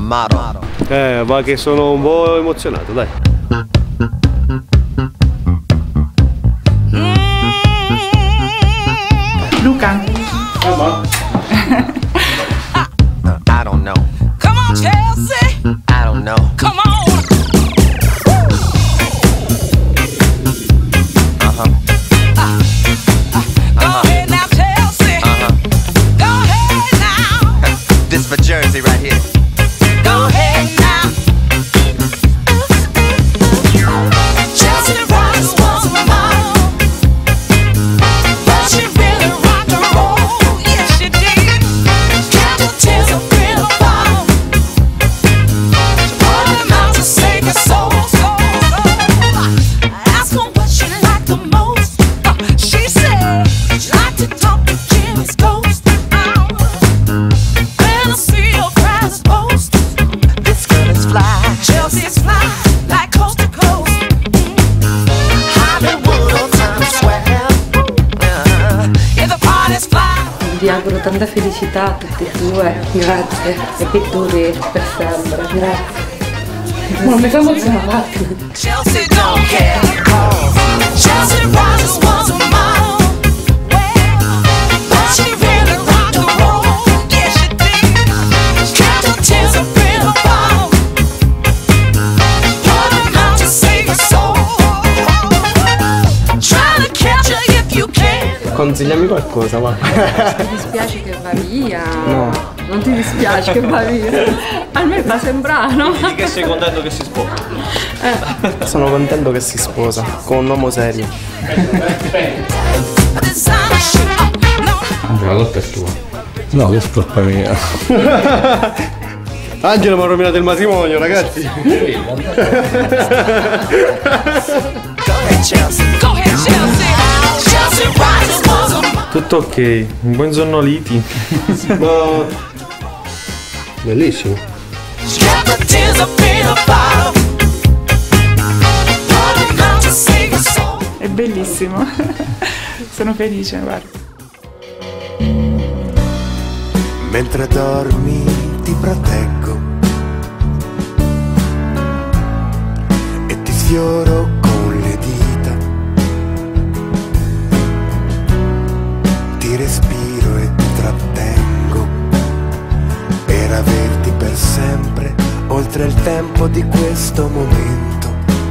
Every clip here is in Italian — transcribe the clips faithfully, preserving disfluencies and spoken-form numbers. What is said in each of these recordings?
model. Eh, va che sono un po' emozionato, dai. Luca. Ah, I don't know. Come on, Chelsea. I don't know. Come on. Uh-huh. Uh, uh, go Uh-huh. ahead now, Chelsea. Uh-huh. Go ahead now. This for Jersey right here. Go ahead now. Chelsea Rose was a model, but she really rocked and roll. Yes, she did. Candle tears up in a bottle. She poured them out to save her soul, soul, soul. I asked her what she liked the most. Uh, she said she liked to talk to Jimmy's ghost. Uh, when I see your prize post, This girl is fly. Chelsea's fly like coast to coast. Hollywood or Times Square. Uh, Yeah, the party's fly. Vi auguro tanta felicità a tutti e due, grazie. E che duri per sempre, grazie. Non mi fa emozionare. Chelsea don't care. Chelsea Rogers was a model, but she really rocked and roll. Yeah, she did. Candle tears up in a bottle. Poured them out to save her soul. Trying to catch her if you can. consigliami qualcosa, va. Ti dispiace che va via? No. Non ti dispiace che va via? A me fa sembrare, no? Di che sei contento che si sposa? Sono contento che si sposa con un uomo serio. La colpa è tua. No, che è colpa mia. Angelo mi ha rovinato il matrimonio, ragazzi. Go ahead, Chelsea. Go ahead, Chelsea. Chelsea Rogers was a model. Tutto ok, un po' insonnoliti. Ma bellissimo. Candle tears up in a bottle. Poured them out to save her soul. È bellissimo. Sono felice, guarda. Mentre dormi ti proteggo e ti sfioro con le dita, ti respiro e trattengo per averti per sempre oltre il tempo di questo momento.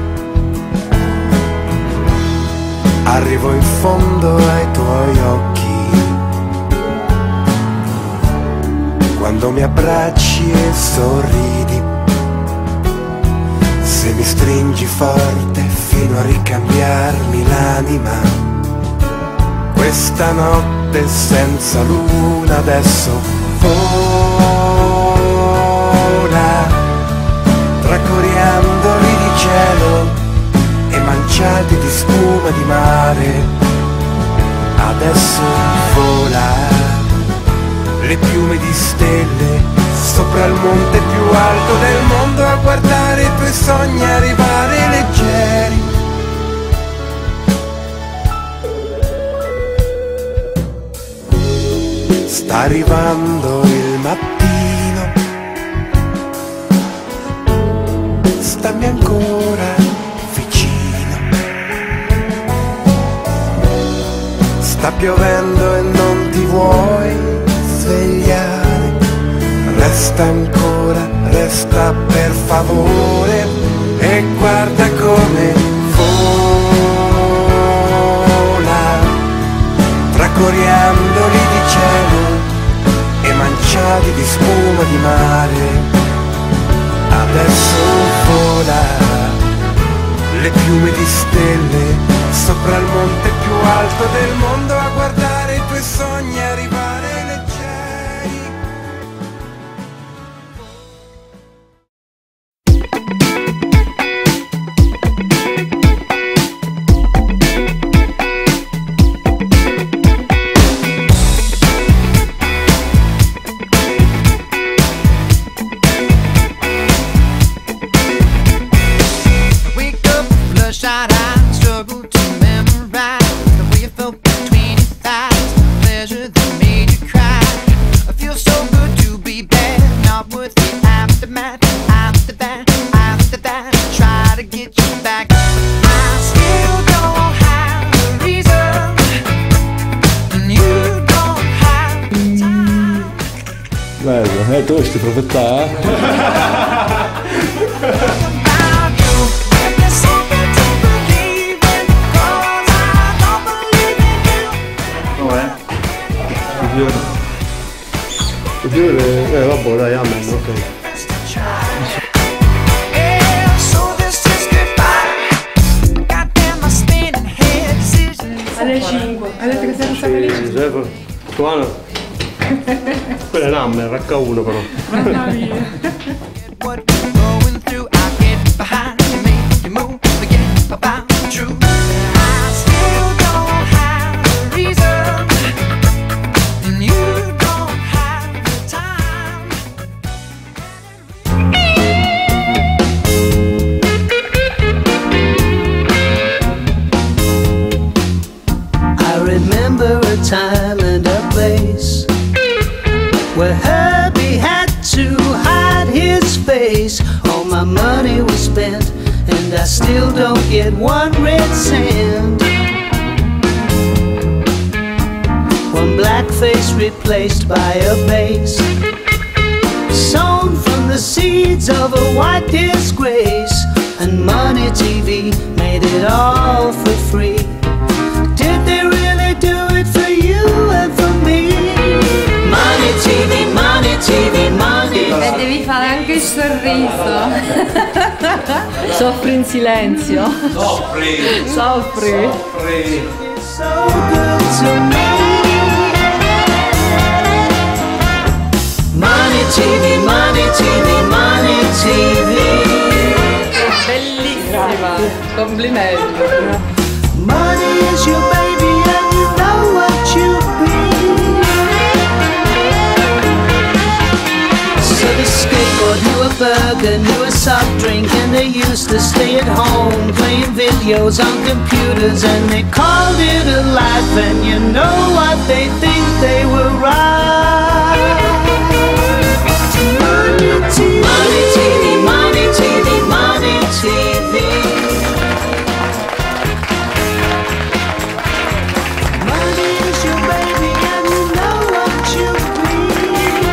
Arrivo in fondo ai tuoi occhi quando mi abbracci e sorridi, se mi stringi forte fino a ricambiarmi l'anima. Questa notte senza luna adesso vola tra coriandoli di cielo e manciati di spuma di mare. Adesso vola le piume di stelle sopra il monte più alto del mondo a guardare i tuoi sogni arrivare leggeri. Sta arrivando il mattino, stammi ancora vicino. Sta piovendo e non ti vuoi svegliare, resta ancora, resta per favore e guarda come vola tra coriandoli di cielo e manciati di spuma di mare. Adesso vola le piume di stelle sopra il monte più alto del mondo a guardare i tuoi sogni arrivare leggeri. Wake up, bloodshot eyes, struggle to memorize the way you felt between your thighs, pleasure that made you cry. I feel so good to be bad, not worth the aftermath. Eh, tu sti profetà, eh? Dov'è? Il fiore. Il fiore, eh vabbè dai, amen, ok. Alle cinque. Ha detto che sei stata felice. Giuseppe, Tuano. Quella è l'Hammer, acca uno però. Mamma mia. What you're going through, I get behind you, make you move, forget about the truth. I still don't have a reason, and you don't have the time. I remember a time and a place where Herbie had to hide his face. All my money was spent and I still don't get one red cent. One black face replaced by a bass, sown from the seeds of a white disgrace. And Money T V made it all for free. Did they really do it for you and for me? Money T V, Money T V, Money. E devi fare anche il sorriso. Soffri in silenzio. Soffri! Soffri. Soffri! So good to me. Money T V, Money T V, Money T V. Bellissima. Complimenti. Money is your baby and you know what you be. So the skateboard knew a burger, knew a soft drink, and they used to stay at home playing videos on computers, and they called it a life. And you know what, they think they were right. Money T V, Money T V, Money T V, Money T V. Money is your baby and you know what you be.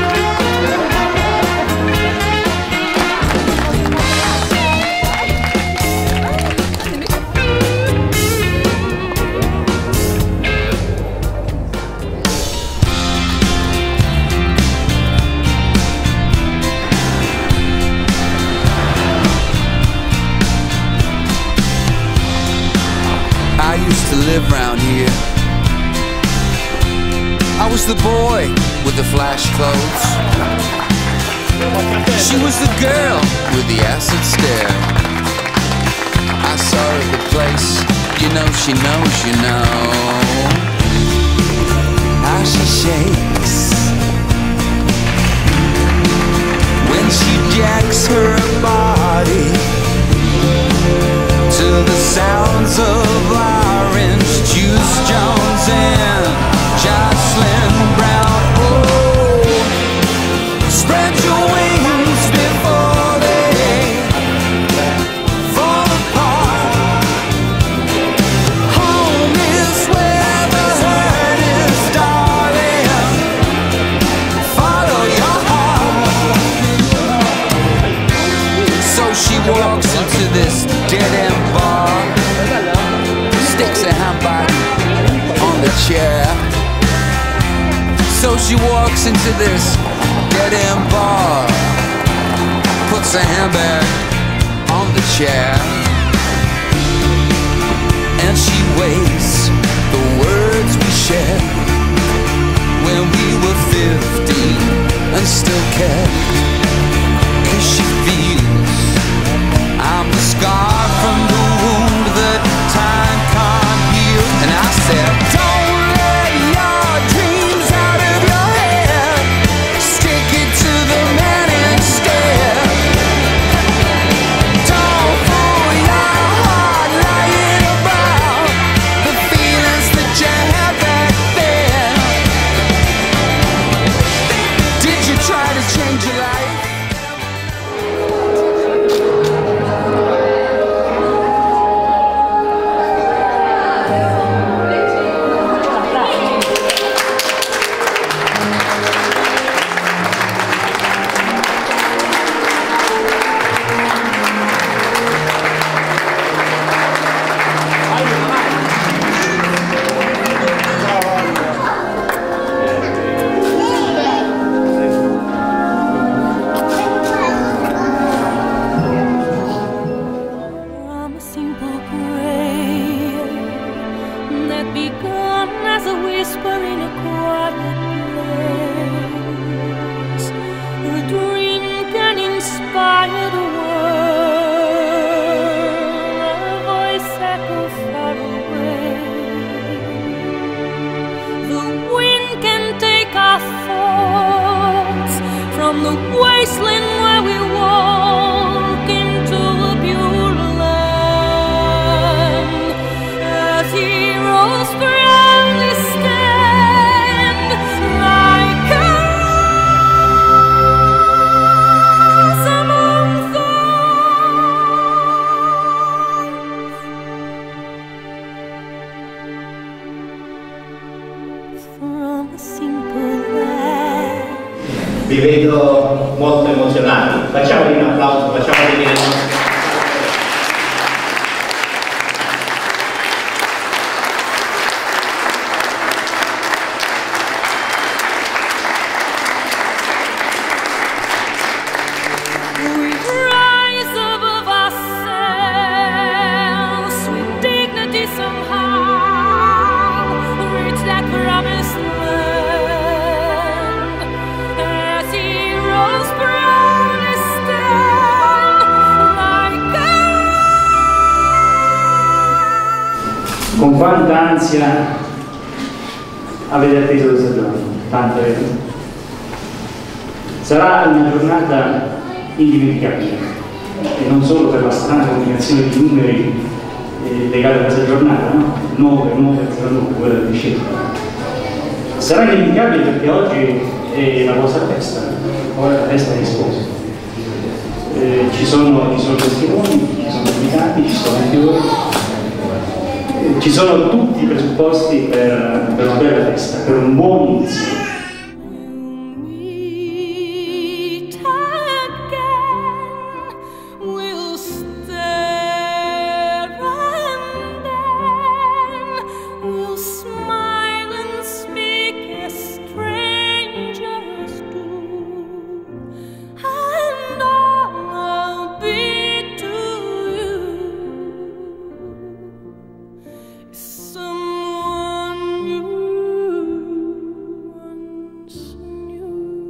I used to live round here. I was the boy with the flash clothes. She was the girl with the acid stare. I saw her at the place, you know she knows, you know how she shakes when she jacks her body to the sounds of Orange Juice Jones and Jocelyn Brown. Oh, spread your wings before they fall apart. Home is where the hurt is, darling. Follow your heart. So she walks into this dead-end bar, sticks a handbag on the chair. So she walks into this dead-end bar, puts a handbag on the chair, and she weighs the words we shared when we were fifteen and still care. 'Cause she feels I'm the scar from the wound that time can't heal. And I said, don't let your dreams out of your head. Stick it to the man instead. Don't fool your heart lying about the feelings that you had back then. Did you try to change your life? begun as a whisper in a quiet place. A dream can inspire the world, a voice echo far away. The wind can take our thoughts from the wasteland where we walk into a pure land. As heroes proudly stand like us among thorns. From a simple land. Vi vedo molto emozionati. Facciamogli un applauso, facciamogli dire. We rise above ourselves with dignity somehow, reach that promised land. As heroes proudly stand like us. Con quanta ansia avete atteso questa giornata? Tanta, vero? Sarà una giornata indimenticabile, e non solo per la strana combinazione di numeri eh, legati a questa giornata, no? nove, nove, zero, nove, quella del discepolo. Sarà indimenticabile perché oggi è la vostra festa, ora è la festa dei sposi. Eh, ci sono, ci sono testimoni, ci sono invitati, ci sono anche voi. Ci sono tutti i presupposti per, per una bella festa, per un buon inizio. Meet again, we'll stare and then we'll smile and speak as strangers do, and all I'll be to you. Someone you once knew.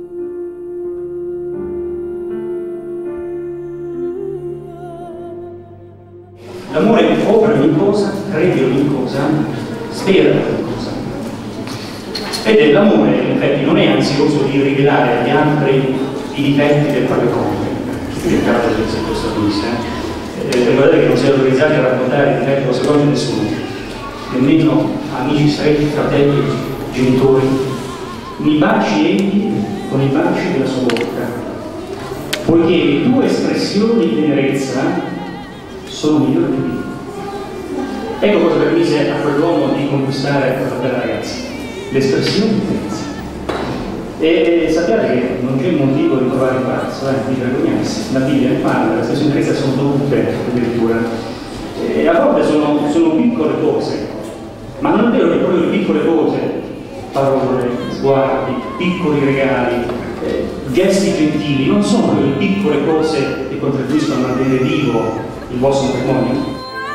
L'amore copre ogni cosa, crede ogni cosa, spera ogni cosa. Ed l'amore, in effetti, non è ansioso di rivelare agli altri i difetti del proprio coniuge. Cercate di essere questo avviso, eh? Ricordate che non siete autorizzati a raccontare i difetti del vostro coniuge a nessuno, nemmeno amici stretti, fratelli, genitori. Mi baci egli con i baci della sua bocca, poiché le tue espressioni di tenerezza sono migliori di me. Ecco cosa permise a quell'uomo di conquistare quella bella ragazza, l'espressione di tenerezza. E sappiate che non c'è motivo di trovare imbarazzo, eh, di vergognarsi. La Bibbia ne parla, l'espressione di tenerezza sono dovute addirittura. E a volte sono, sono piccole cose, ma non è vero che proprio le piccole cose, parole, sguardi, piccoli regali, eh, gesti gentili, non sono quelle piccole cose che contribuiscono a mantenere vivo il vostro matrimonio?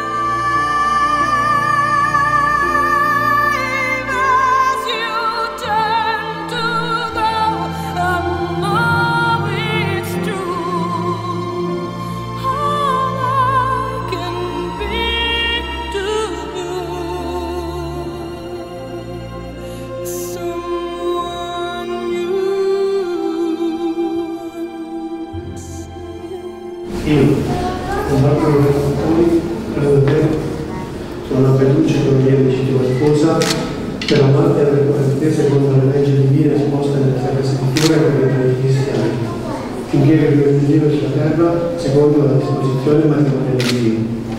As you turn to go, I know it's true. All I can be to you, someone you once knew. Io, combatto con voi, credo davvero, sono una Bellucci che mi è legittima sposa, per amarti e avere corrente secondo le leggi divine esposte nelle sacre scritture e nelle leggi cristiane, finché vivo in giro sulla terra secondo la disposizione matrimoniale di Dio.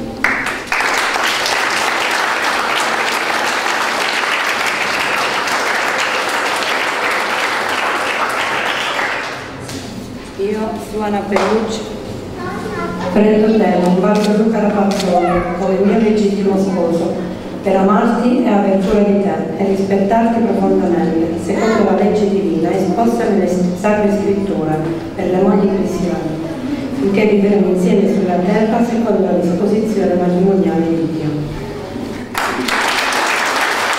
Io, Luana Bellucci, prendo te, Lombardo Luca Rapazzone, come mio legittimo sposo, per amarti e aver cura di te e rispettarti profondamente, secondo la legge divina esposta nelle sacre scritture per le mogli cristiane, finché vivremo insieme sulla terra secondo la disposizione matrimoniale di Dio.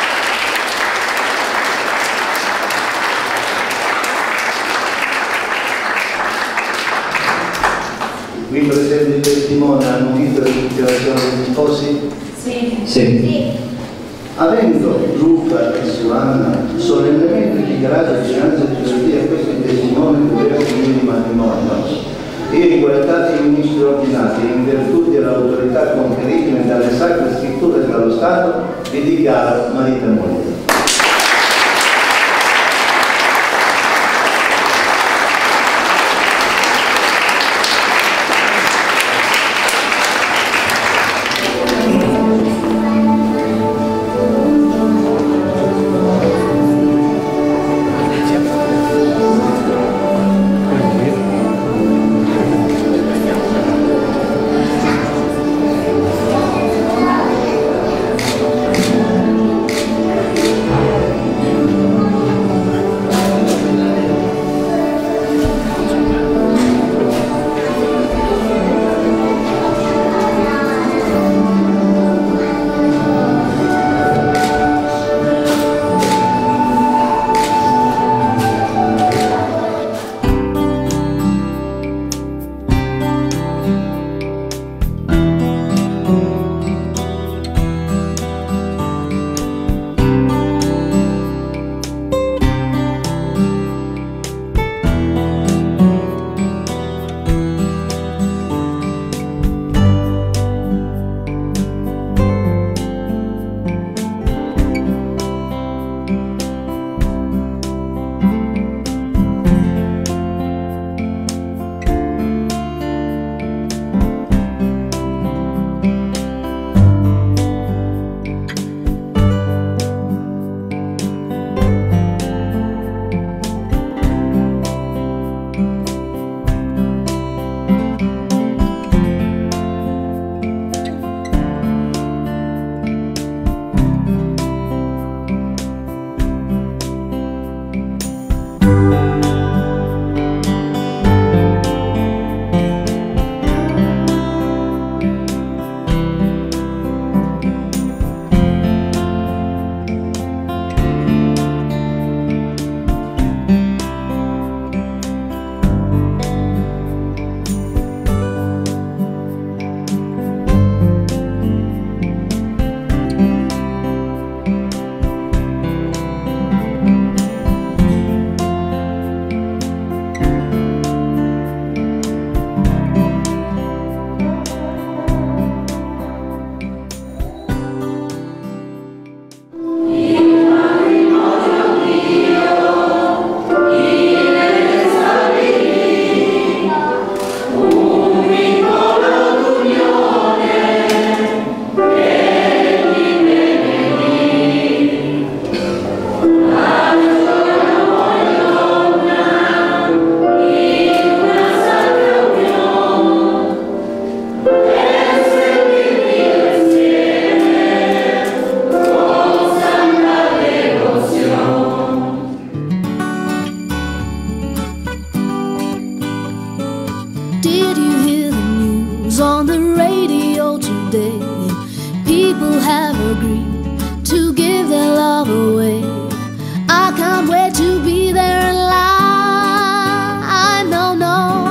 capito tutti i sposi? Sì. Sì. Avendo Luca e Susanna solennemente dichiarato vicinanza di giustizia a questi testimoni di diversi di matrimonio, io in qualità di ministro ordinato e in virtù dell'autorità conferitemi dalle sacre scritture dello Stato, vi dichiaro marito e moglie. people have agreed to give their love away. I can't wait to be there in line. No, no.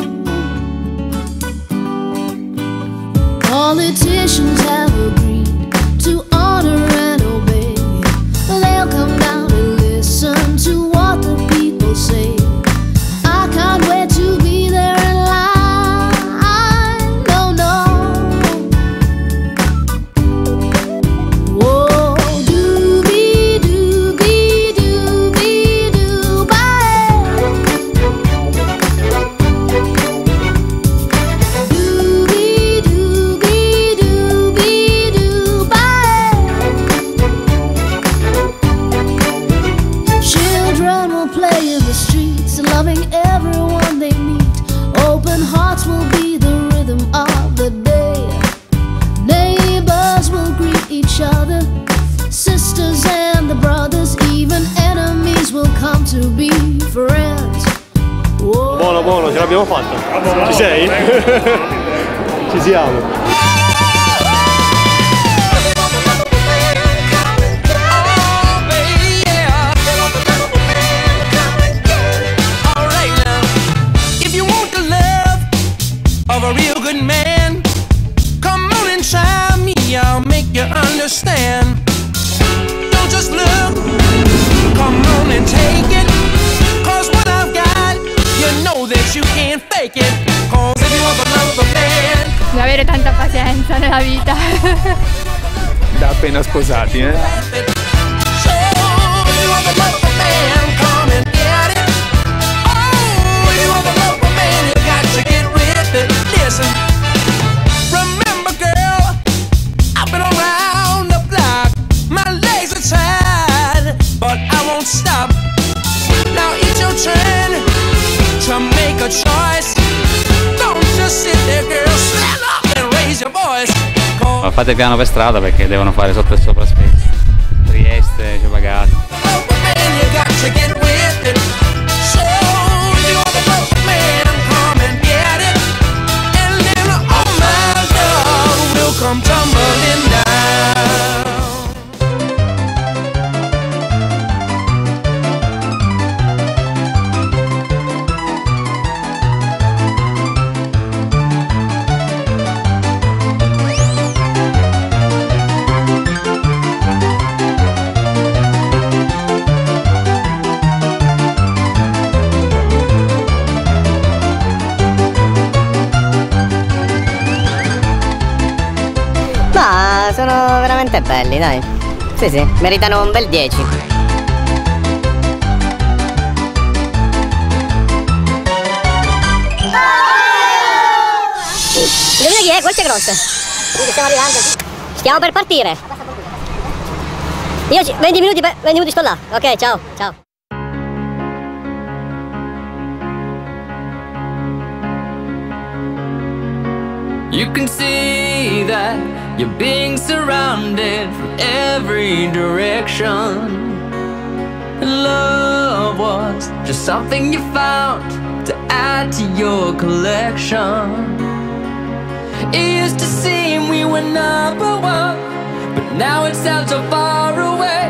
Politicians have agreed to honor and obey. They'll come down and listen to what the people say. I can't wait to be there in line. No, no. Whoa, doobie doobie doobie doo bye. Doobie doobie doobie doo bye. Children will play in the streets, loving everyone they meet. Open hearts will be the rhythm of the day. Neighbors will greet each other, sisters and the brothers, even enemies will come to be friends. Whoa. Buono, buono, ce l'abbiamo fatta. Ci sei? Ci siamo. If you want the love of a real good man, understand. Don't just look, come on and take it. Cause what I've got, you know that you can't fake it. Cause if you want the love of a man. Devi avere tanta pazienza nella vita. Da appena sposati, eh? So if you want the love of a man, come and get it. Oh, if you want the love of a man, you got to get with it. Listen, remember girl, I've been around the block. My legs are tired, but I won't stop. Now it's your turn to make a choice. Don't just sit there, girl, stand up and raise your voice. Ma fate piano per strada perché devono fare sotto e sopra spesso. Trieste, ci pagate. Come tumbling down. Ma sono veramente belli, dai. Sì, sì, meritano un bel dieci. Indovina chi è? Questa è grossa. Sì, stiamo arrivando. Stiamo per partire. Io ci... venti minuti, per... venti minuti sto là. Ok, ciao, ciao. You can see that you're being surrounded from every direction. Love was just something you found to add to your collection. It used to seem we were number one, but now it sounds so far away.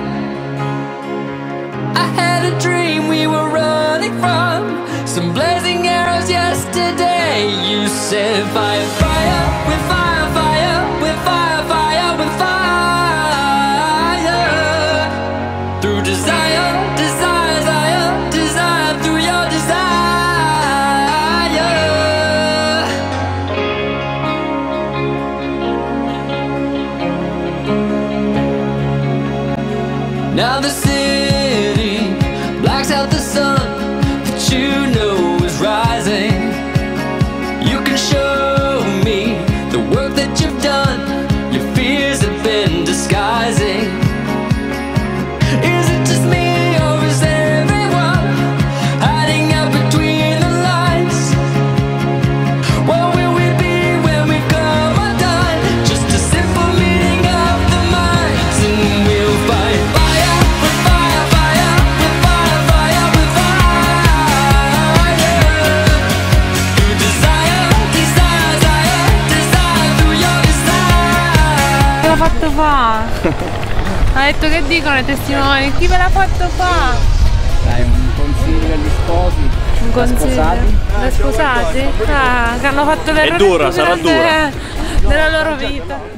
I had a dream we were running from some blazing arrows yesterday. You said fire, fire, with fire, fire, with fire, fire, with fire. Through desire, desire, desire, desire, through your desire. Now the city blacks out the sun that you know is rising. You can show me the work that you've done, your fears have been disguising. Is it just me or is everyone hiding out between the lines? What will we be when we come undone? Just a simple meeting of the minds, and we'll fight fire with fire, fire with fire, fire with fire. Through desire, desire, desire, desire, through your desire. L'ha fatto fa? Ha detto che dicono i testimoni? Chi ve l'ha fatto fa? Dai, un consiglio agli sposi. Un da consiglio? sposati? Da sposati? Ah, che hanno fatto l'errore più dura, sarà grande dura. della loro vita.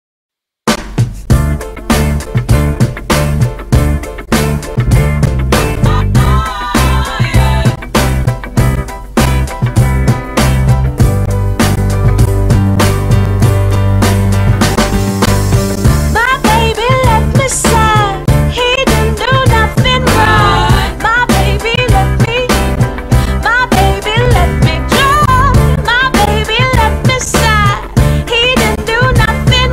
My baby let me slide. He didn't do nothing wrong. My baby let me. My baby let me drive. My baby let me slide. He didn't do nothing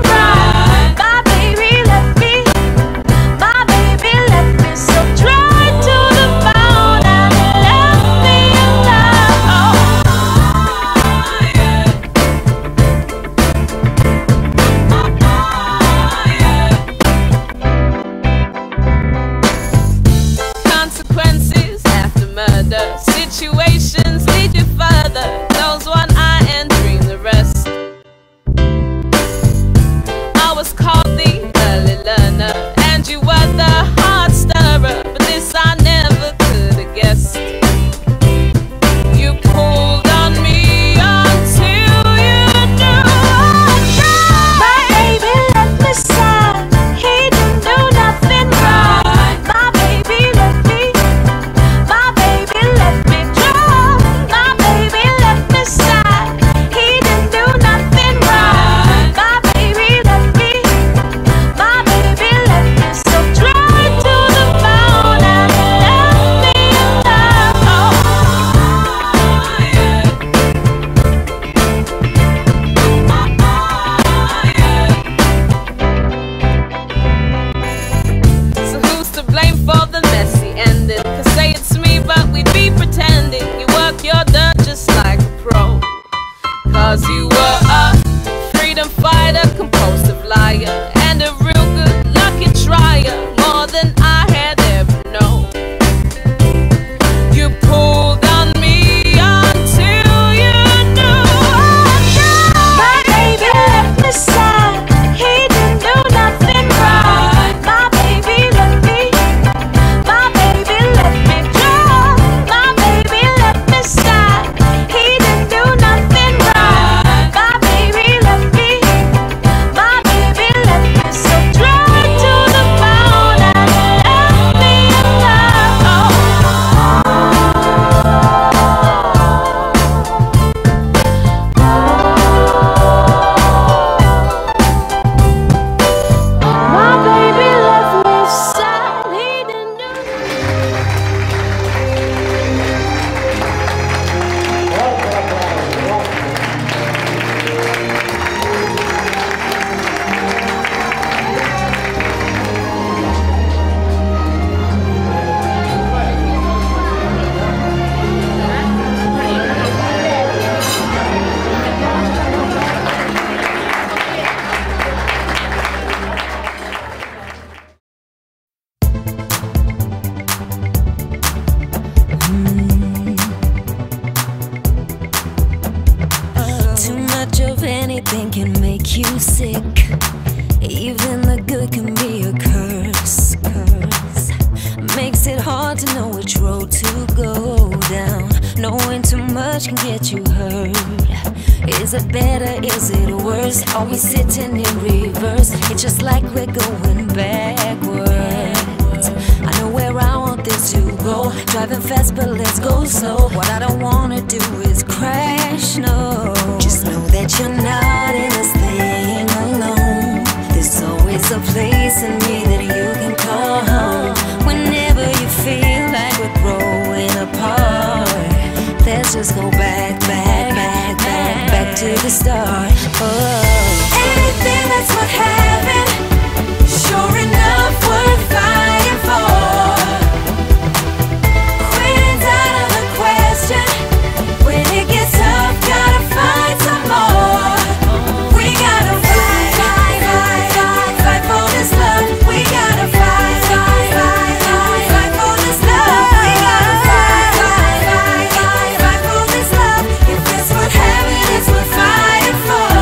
it can be a curse, curse. Makes it hard to know which road to go down. Knowing too much can get you hurt. Is it better, is it worse? Are we sitting in reverse? It's just like we're going backwards. I know where I want this to go. Driving fast but let's go slow. What I don't wanna do is crash, no. Just know that you're not in this thing alone. There's always a place in me that you can call home. Whenever you feel like we're growing apart, let's just go back, back, back, back, back to the start. Oh. Anything that's what happened, sure enough worth fighting for. Quitting's out of the question. When it gets tough, gotta find some more. We gotta fight, fight, fight, fight, fight for this love. We gotta fight, fight, fight, fight, fight for this love. We gotta fight, fight, fight, fight, fight for this love. If it's what happened, it's what fighting for.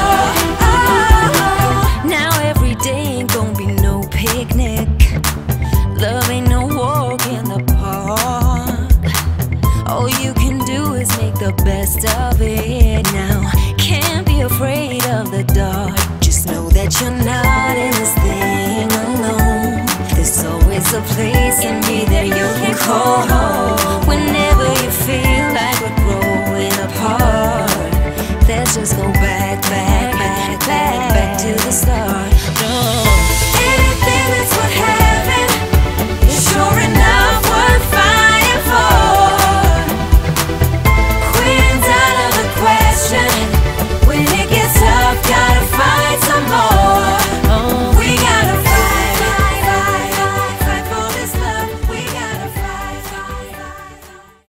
Oh, now every day ain't gonna be no picnic. Love ain't no walk in the park. All you can do is make the best of it now. Can't be afraid of the dark. Just know that you're not in this thing alone. There's always a place in me that you can call home. Whenever you feel like we're growing apart, let's just go back, back, back, back, back to the start. No. Anything that's what happened is sure enough worth fighting for. Quitting's out of the question. When it gets tough, gotta fight some more. Oh, we gotta fight, fight, fight, fight, fight for this love. We gotta fight, fight, fight.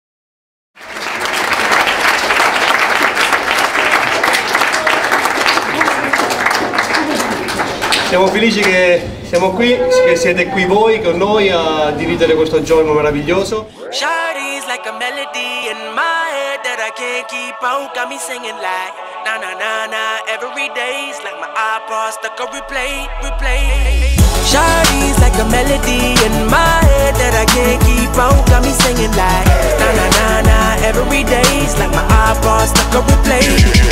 Siamo felici che siamo qui, che siete qui voi con noi a dirigere questo giorno meraviglioso. Shawty's like a melody in my head that I can't keep out. Got me singing like na na na na every day's like my iPod stuck on replay, replay. Shawty's like a melody in my head that I can't keep out. Got me singing like na na na na every day's like my iPod stuck on replay,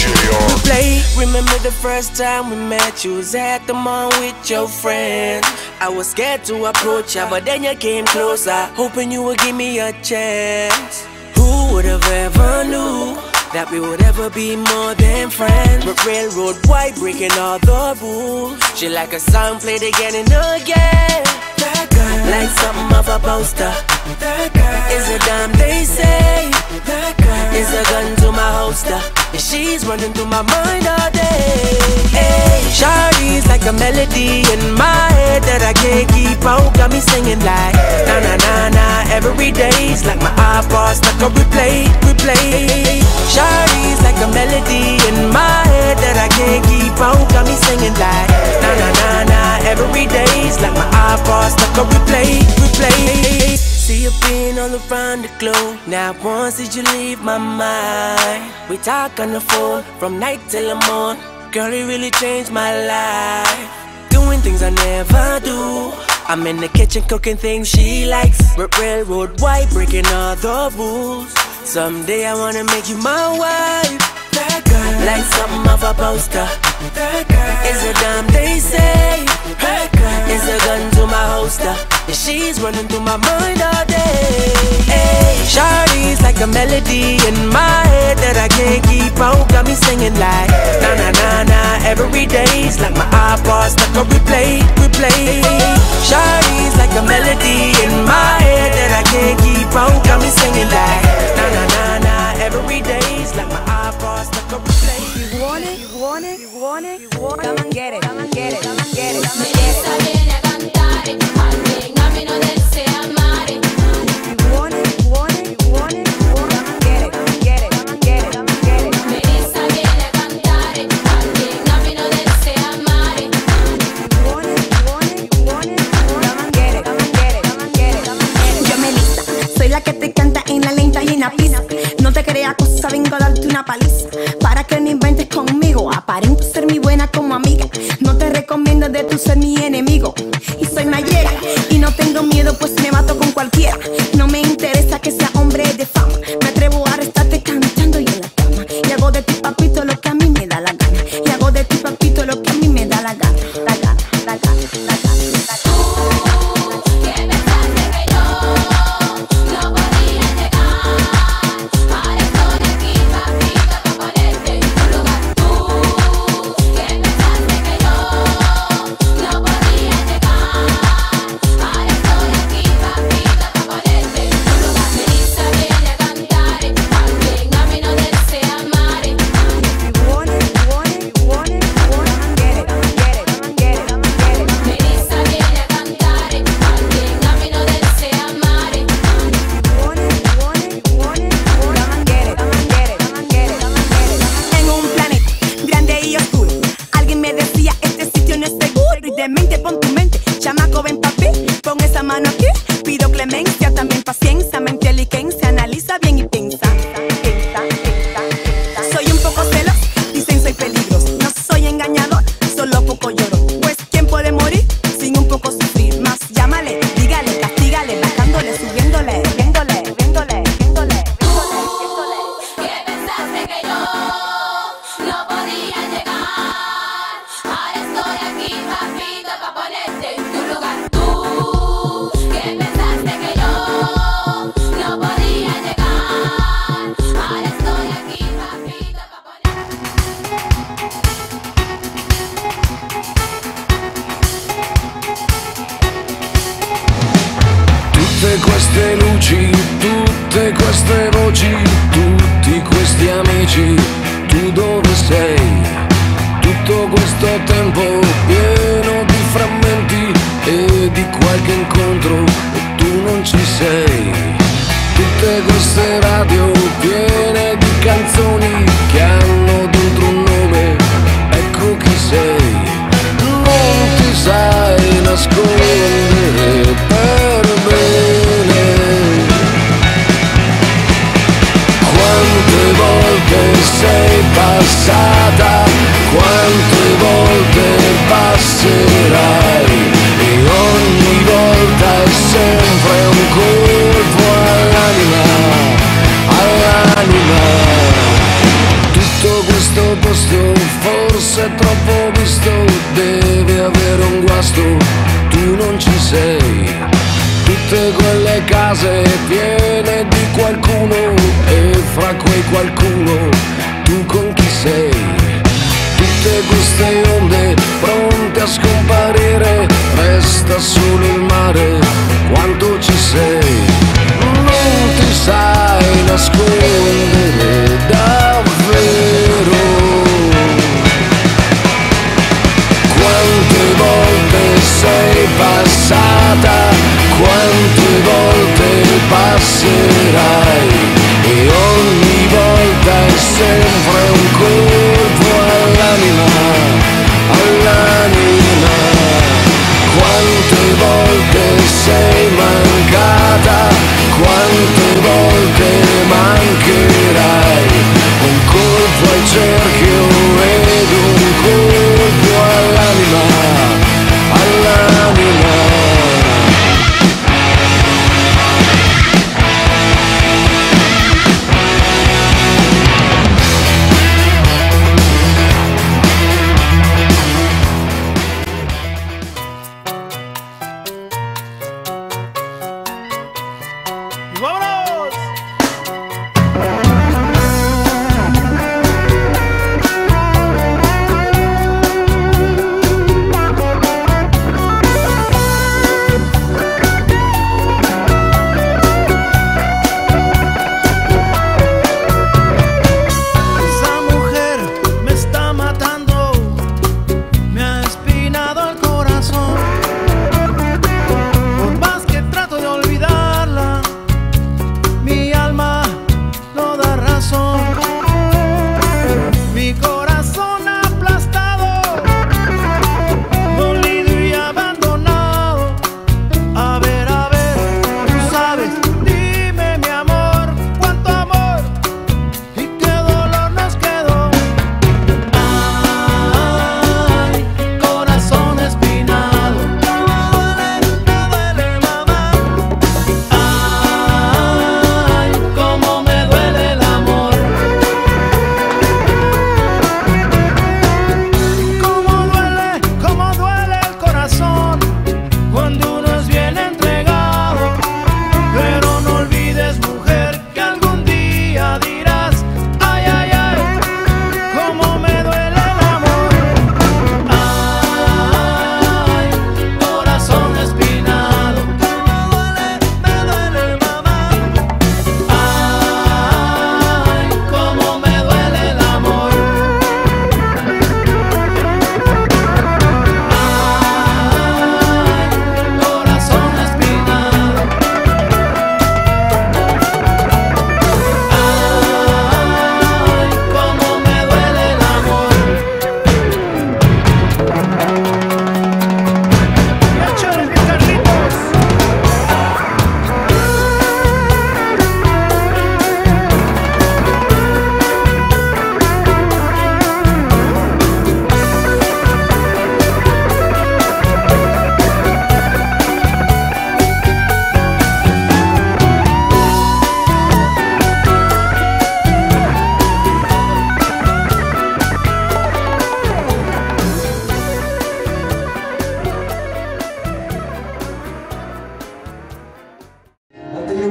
replay. Remember the first time we met? You was at the mall with your friend. I was scared to approach ya, but then you came closer, hoping you would give me a chance. Who would have ever knew that we would ever be more than friends? But railroad white breaking all the rules. She like a song played again and again. That girl, like something off a poster. That girl is a dime they say. That girl is a gun to my holster. And she's running through my mind all day. Hey, Shawty's like a melody in my head that I can't keep out. Got me singing like na na na na every day's like my iPod stuck on replay, replay. Shawty's like a melody in my head that I can't keep out. Got me singing like na na na na every day's like my iPod stuck on replay, replay. See you been all around the globe. Now once did you leave my mind? We talk on the phone from night till the morn. Girl, it really changed my life. Doing things I never do. I'm in the kitchen cooking things she likes. R- railroad white breaking all the rules. Someday I wanna make you my wife. That girl, like something off a poster. That girl is a dime they say. That girl is a gun to my holster. And she's running through my mind all day. Hey, Shawty's like a melody in my head that I can't keep out. Got me singing like na na na na every day's like my iPod stuck on replay, replay. Shawty's like a melody in my head that I can't keep out. Got me singing like na na na na every day's like my iPod stuck on replay. You want it, you want it, you want it, you want it. Come and get it, come and get it, come and get it. Melissa viene a cantare, alle camino del se amare. You want it, you want it, you want it, you want it. Come and get it, come and get it, come and get it, come and get it. Melissa viene a cantare, alle camino del se amare. You want it, you want it, you chamaco, ven papi, pon esa mano aquí. Pido clemencia, también paciencia, mente e inteligencia, analiza bien y piensa. Piensa, piensa, piensa. Soy un poco celoso, dicen soy peligroso. No soy engañador, solo poco lloro. Pues ¿quién puede morir sin un poco sufrir? Más llámale, dígale, castígale, bajándole, subiéndole, viéndole, viéndole, viéndole. ¿Qué pensaste que yo no podía llegar? Ahora estoy aquí, papito, pa' ponerte en tu lugar. Tú, ¿qué pensaste que yo no podía llegar? Ahora estoy aquí, papito, pa' Tutte queste luci, tutte queste voci, tutti questi amici, tu dove sei? Tutto questo tempo pieno di frammenti e di qualche incontro e tu non ci sei. Tutte queste radio piene di canzoni che hanno dentro un nome, ecco chi sei. Non ti sai nascondere per bene. Quante volte sei passata, quante volte passerai, e ogni volta è sempre un colpo all'anima, all'anima. Tutto questo posto forse è troppo visto, deve avere un guasto, tu non ci sei. Tutte quelle case piene di qualcuno e fra quei qualcuno tu con chi sei. Tutte queste onde pronte a scomparire, resta solo il mare, quanto ci sei. Non ti sai nascondere davvero. Quante volte sei passata, quante volte passerai, e ogni volta è sempre un colpo all'anima, all'anima. Quante volte sei mancata, quante volte mancherai, un colpo al cerchio ed un colpo all'anima, all'anima.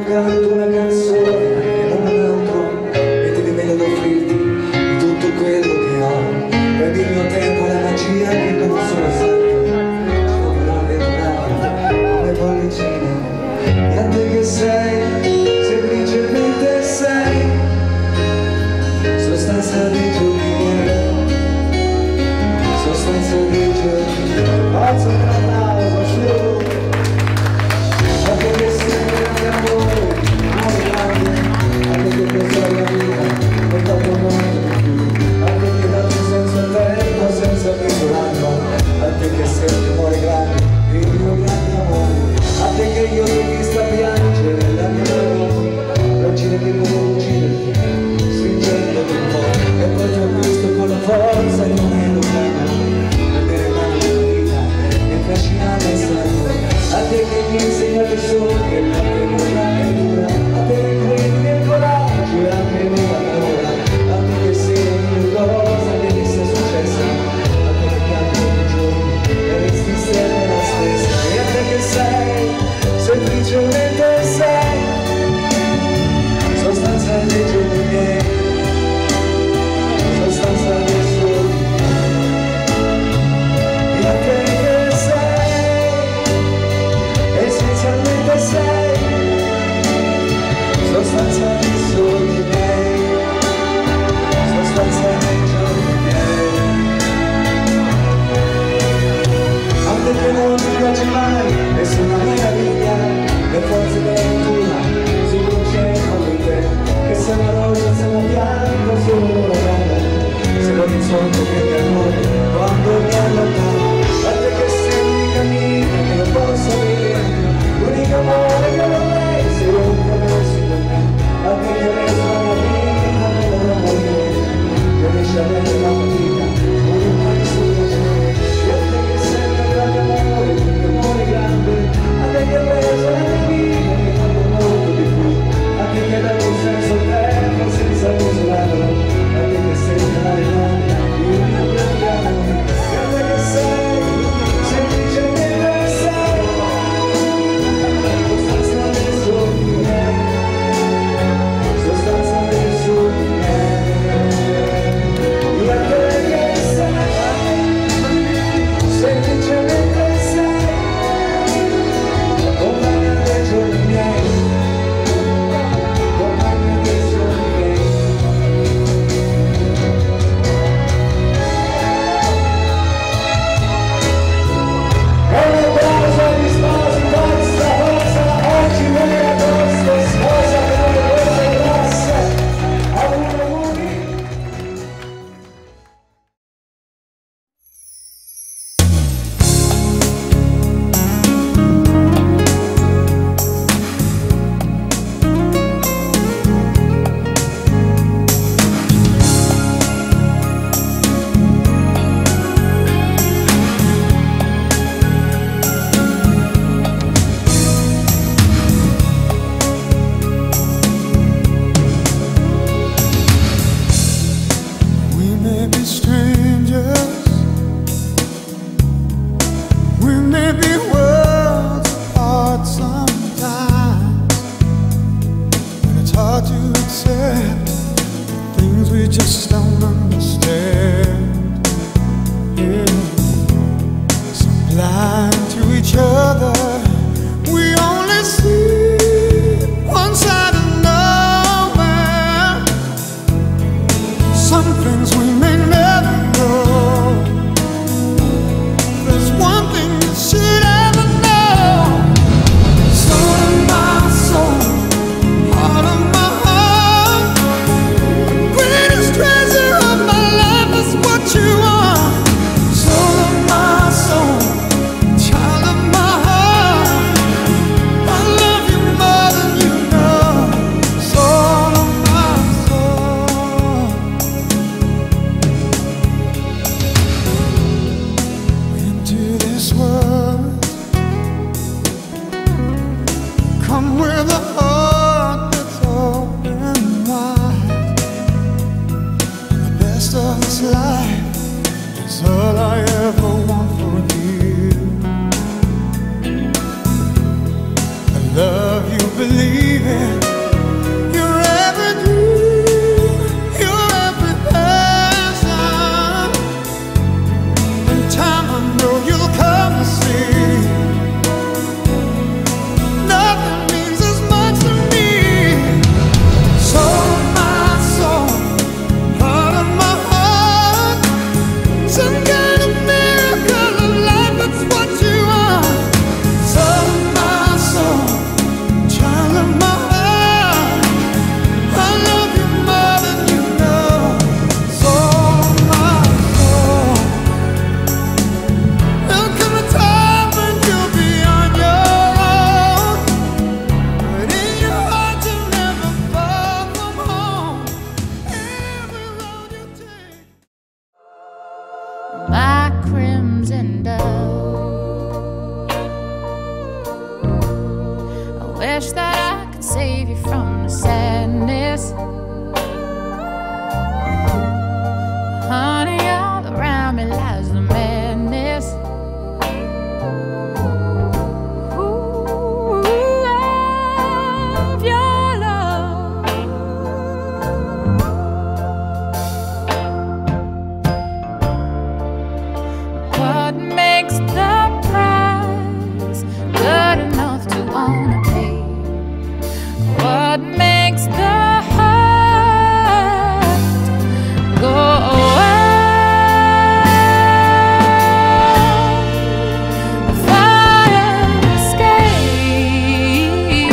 canto una canzone che non ha un altro e ti rivedo ad offrirti di tutto quello che ho. Prendi il mio tempo, la magia che non sono sempre sto volando e volando come bollicine. Niente che sei, semplicemente sei sostanza dei giorni miei, sostanza dei giorni miei. Faccio un applauso su anche che sei un amore, amore grande, anche che penso alla vita non dopo molto di più, anche che dato un senso al tempo senza misurarlo, a te che sei un amore grande, il mio grande amore, a te che io ti ho vista piangere la mia mano, ragione che volevo ucciderti, stringendoti un po', e poi ti ho visto con la forza di un eroina, prendere mano alla vita e trascinare il sangue, a te che mi insegnavi solo che la tenuta è dura, a te che credi nel coraggio e anche nella paura, a te che sei ogni cosa che mi sia successa, a te che canto tutti i giorni e resti sempre la stessa, e a te che sei, semplicemente sei sostanza dei giorni miei, sostanza dei sogni miei, e a te che sei, essenzialmente sei sostanza dei sogni miei, sostanza dei giorni miei. A te che non ti piace mai, nessuna meraviglia, le forze della natura si concentrano in te, che sei una rosa, sei una pianta, solo la donna, sei l'orizzonte che ti annoia quando mi allontano, a te che sei l'unica amica che io posso avere, l'unica amore che vorrei, sei l'unica verso per me, a te che resto la mia vita nella morire, che riesci a rendere la fatica, non è mai solo te, e a te che sei il mio grande amore, il mio amore grande, a te che hai reso la mia vita, che quando molto di più, a te che dai un senso al tempo senza misurarlo, a te che sei il canale grande, il mio grande amore, e a te che sei, semplicemente sei, sostanza dei sogni miei, sostanza dei sogni miei, e a te che sei, semplicemente sei, compagna dei giorni miei, compagna dei giorni miei. E un applauso agli sposi, forza, forza, oggi viene agosto, sposa per le cose grosse, auguri, auguri. We may be strangers, we may be worlds apart sometimes, and it's hard to accept things we just don't understand. Yeah. So blind to each other, we only see one side of nowhere. Some things we may never know. There's one thing you should ever know. Soul of my soul, heart of my heart, greatest treasure of my life is what you are. Soul of my soul, child of my heart, I love you more than you know. Soul of my soul. Into this world, come with a heart that's open wide. The best of this life is all I ever want for you. I love you, believe it. Wish that I could save you from the sadness. Honey, all around me lies the madness. Ooh, love your love. What makes the price good enough to wanna pay? What makes the heart go away? A fire escape.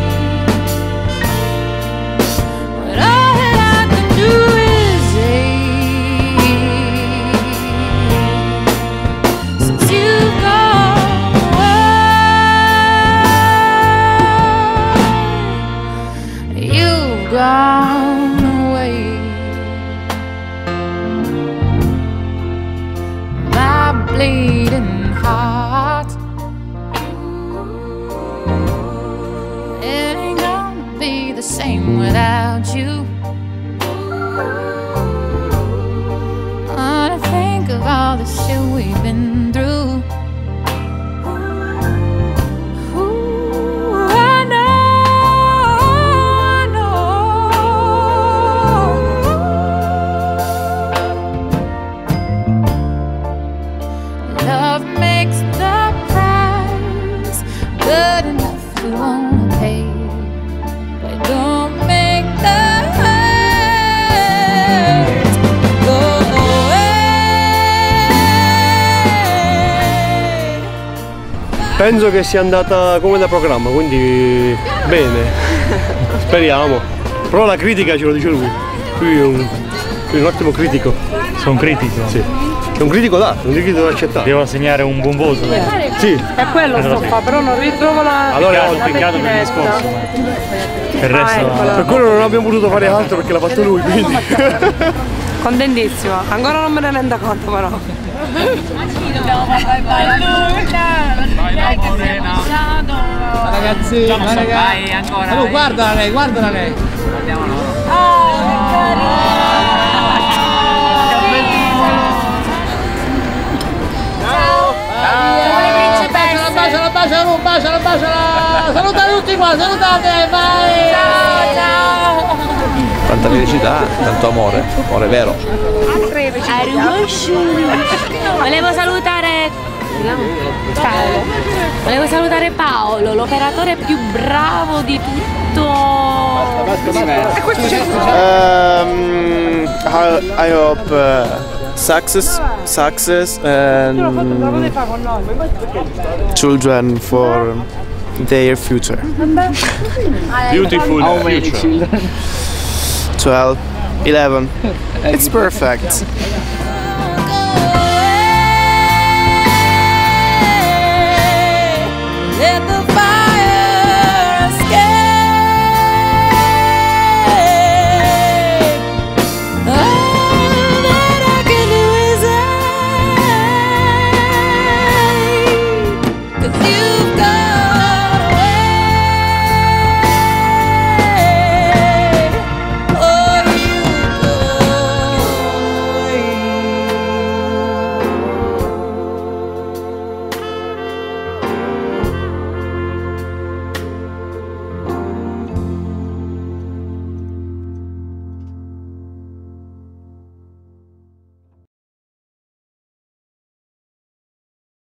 But all that I can do is ache. Since you've gone away, you've gone away. My bleeding heart, it ain't gonna be the same without you. When I think of all the shit we've been through, ooh, I know, I know. Love makes the price good enough to wanna pay, but don't make the hurt go away. Penso che sia andata come da programma, quindi bene, speriamo. Però la critica ce lo dice lui, lui è un, lui è un ottimo critico. Sono critico? Sì, è un critico da, un critico da accettare. Devo assegnare un buon voto? Sì. È quello sto fa, però non ritrovo la... Allora, Peccato, peccato per il discorso. Per il resto... Per quello non abbiamo potuto fare altro perché l'ha fatto lui, quindi. Contentissimo, ancora non me ne rendo conto però. Dobbiamo fare bye bye. Dai Morena. Ragazzi, ma ma raga... vai ancora. Oh, guardala lei, guardala lei. Guardiamo loro. Oh, che carino. Baciala, baciala, baciala, baciala. Saluta tutti qua, salutate, vai. Ciao, ciao. Tanta felicità, tanto amore, amore vero. Arrivederci. Volevo salutare Paolo. Volevo salutare Paolo, l'operatore più bravo di tutto. Um, I, I hope uh, success, success and children for their future. Beautiful How many future. children? twelve, eleven. It's perfect.